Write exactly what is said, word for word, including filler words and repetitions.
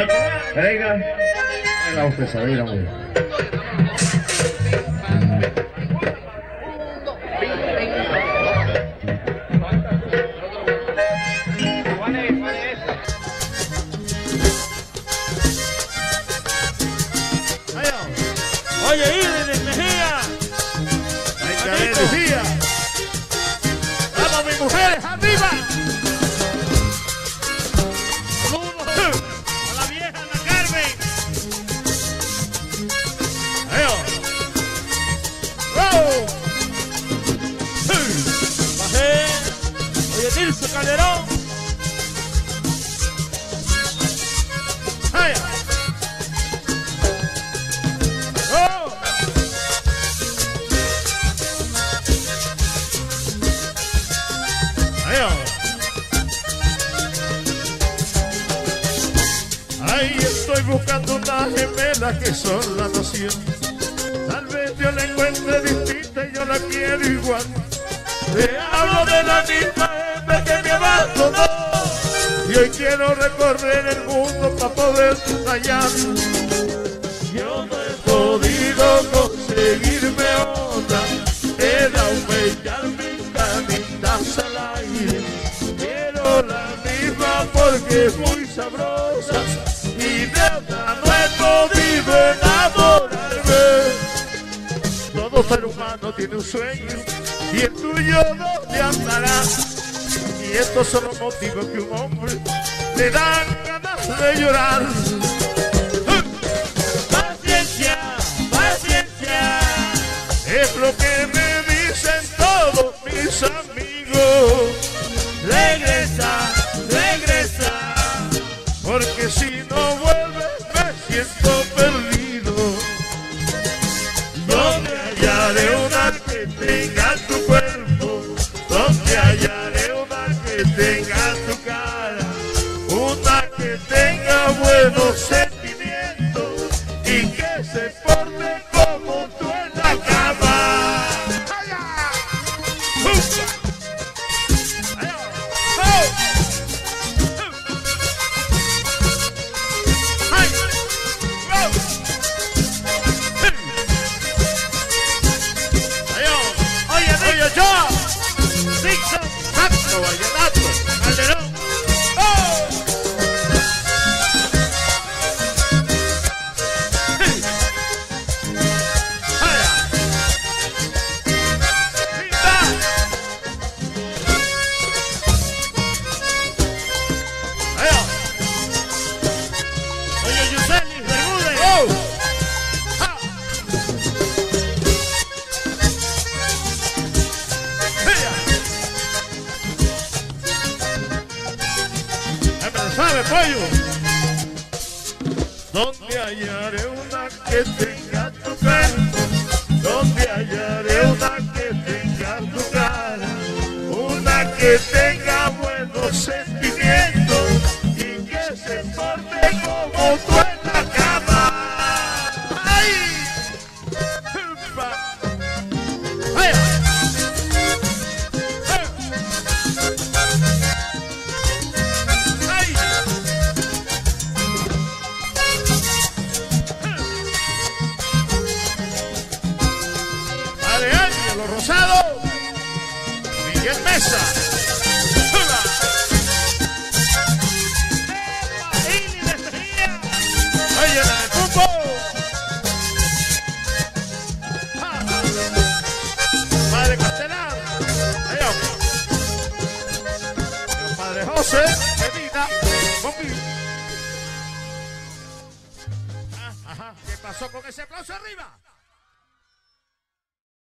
Venga, venga usted, se veía muy bien. Oye, Irene Mejía. Venga, Mejía. Vamos, mis mujeres, arriba. Saludos a la vieja Ana Carmen. ¡Oh! Bajé. Oye, Nilce Calderón. ¡Ay! Ahí estoy buscando una gemela que son la nación. Tal vez yo la encuentre distinta y yo la quiero igual. Te hablo de la misma hembra que me abandonó y hoy quiero recorrer el mundo para poder hallar. Yo no he podido conseguirme otra, era humillar mis canitas al aire. Quiero la misma porque es muy sabrosa y de otra no he podido enamorarme. Todo ser humano tiene un sueño y el tuyo dónde andará. Y estos son los motivos que un hombre le dan ganas de llorar. Paciencia, paciencia, es lo que me dicen todos mis amigos. Regresa, regresa, porque si no vuelves me siento perdido. ¿Dónde hallaré una que tenga tu cuerpo? ¿Dónde hallaré una que tenga tu cara? Una que tenga buenos sentimientos y que se porte como tú en la cama. Vallenato, Calderón. ¡Oh! ¡Hey! Oye, Yuseli, Bermúdez. ¡Oh! ¡Ah! ¿Sabe, pollo? ¿Dónde hallaré una que tenga tu cuerpo? ¿Dónde hallaré una que tenga tu cara? Una que tenga buenos sentimientos y que se porte como tú en la cama. ¡Ay! ¡Ay! Los Rosados, Miguel Mesa. Oye, la de Pumbo. Padre Castellán. Padre José, Medina, Bombi. Ajá, ¿qué pasó con ese aplauso arriba?